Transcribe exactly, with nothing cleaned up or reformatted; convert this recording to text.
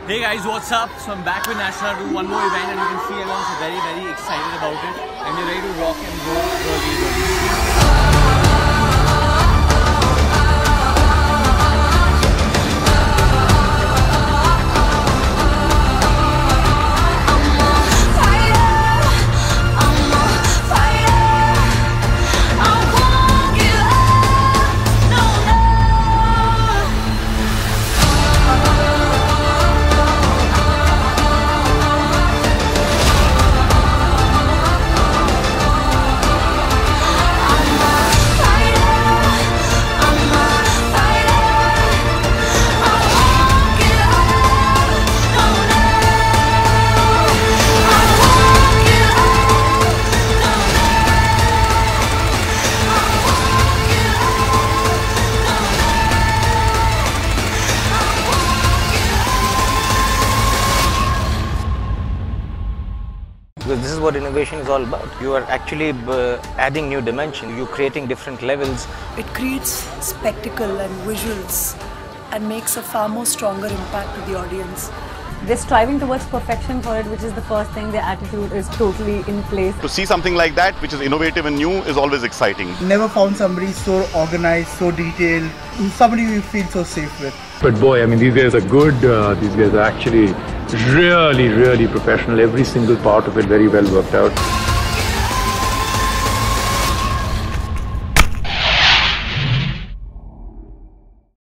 Hey guys, what's up? So I'm back with Natura to do one more event, and you can see everyone's very very excited about it, and we're ready to rock and roll early, early. Because this is what innovation is all about. You are actually uh, adding new dimension, you're creating different levels. It creates spectacle and visuals and makes a far more stronger impact to the audience. They're striving towards perfection for it, which is the first thing. Their attitude is totally in place. To see something like that, which is innovative and new, is always exciting. Never found somebody so organized, so detailed, somebody you feel so safe with. But boy, I mean, these guys are good. Uh, these guys are actually really, really professional. Every single part of it very well worked out.